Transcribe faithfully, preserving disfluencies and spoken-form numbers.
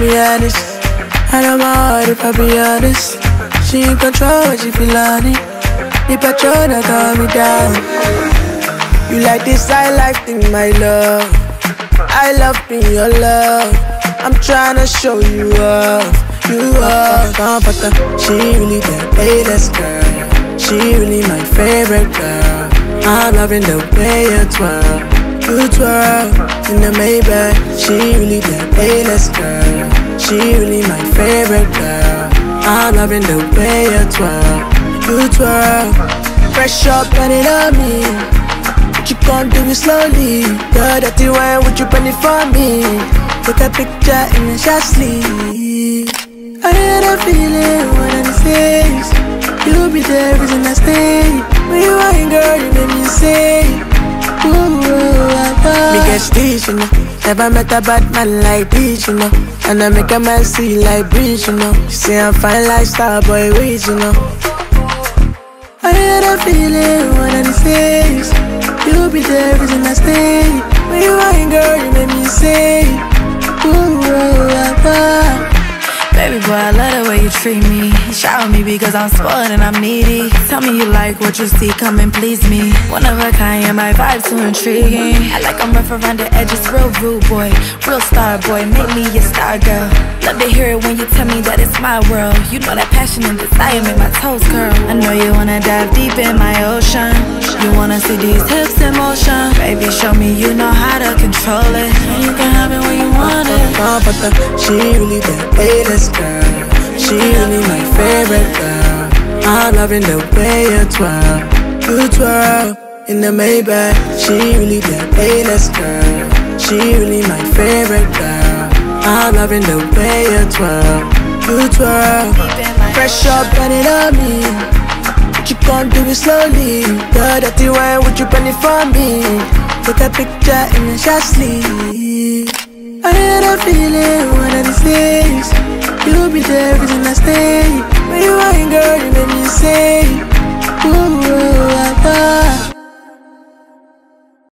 be honest. I know my heart if I be honest. She in control when she feel on it. The patrona calm me down. You like this high life thing, my love. I love being your love. I'm tryna show you off, you off. Comforter, she really the A-list girl. She really my favorite girl. I'm loving the way you twirl, you twirl in the Maybach. She really the A-list girl. She really my favorite girl. I'm loving the way you twirl, you twirl. Fresh up and it on me. But you gon' do it slowly. Your dirty wine, would you bring it for me? Take a picture and then just sleep. I had a feeling one of these days you'll be the reason I stay. When you ain't girl, you make me say ooh, me get stitch, you know. Never met a bad man like this, you know. And I make a man see like breeze, you know. You say I'm fine like Starboy Weeds, you know. I had a feeling one of these days you'll be the reason I stay. When you ain't girl, you make me say ooh, baby boy, I love the way you treat me. Shower me because I'm spoiled and I'm needy. Tell me you like what you see, come and please me. One of a kind, and my vibe too intriguing. I like I'm rough around the edges, real rude boy, real star boy, make me your star girl. Love to hear it when you tell me that it's my world. You know that passion and desire make my toes curl. I know you wanna dive deep in my ocean. You wanna see these hips in motion. Baby, show me you know how to control it, and you can have it when you want it. Comforter, she really the A-list girl. She really my favorite girl. I'm loving the way you twirl, you twirl in the Maybach. She really the A-list girl. She really my favorite girl. I'm loving the way you twirl, you twirl. Fresh up and it on me. But you gon' do it slowly. Your dirty wine, would you bring it for me? Take a picture and then just sleep. I had a feeling one of these days you'll be the reason I stay. When you ain't girl, you make me say ooh.